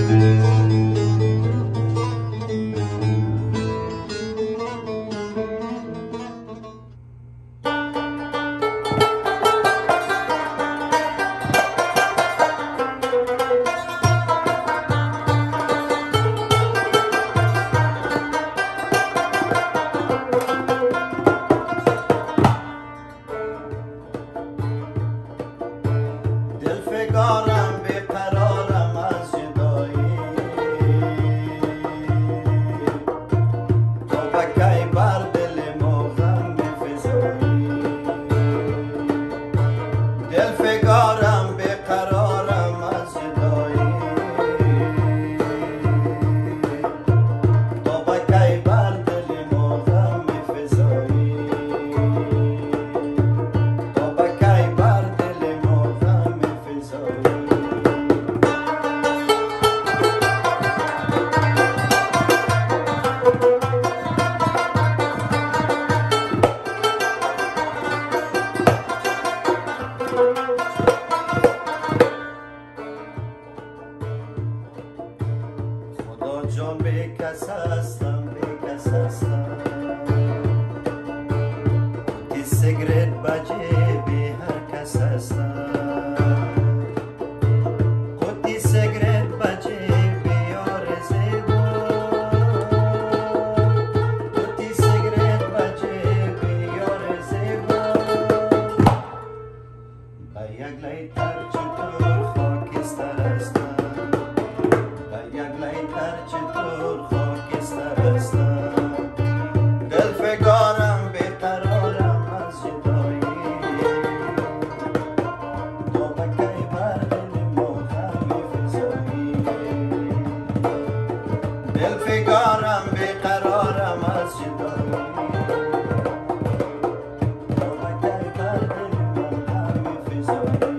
فگارم به قرارم از جدایی تو بکی بر دل موغم بفزایی دل فگارم به قرارم از جدایی تو بکی بر دل موغم بفزایی تو بکی بر دل موغم خدا جان به کس هستم به کس هستم که سیگرت بجه به هر کس هستم خودی سیگرت بجه به یار زیبا خودی سیگرت بجه به یار زیبا به یک لیتر چطور خاکستر هستم به یک لیتر چطور خاکستر هستم دل فگارم به قرارم از جدایی تو بکی بر دل موغم بفزایی دل فگارم به قرارم از جدایی تو بکی بر دل موغم بفزایی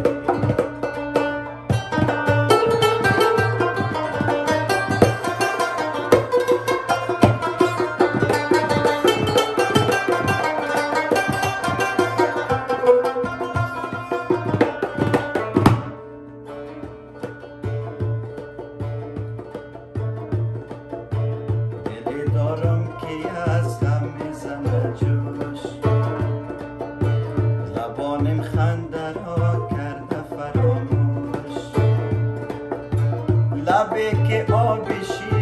دلی دارم که از غم میزنه جوش لبانم خنده را کرده فراموش لبی که آبشی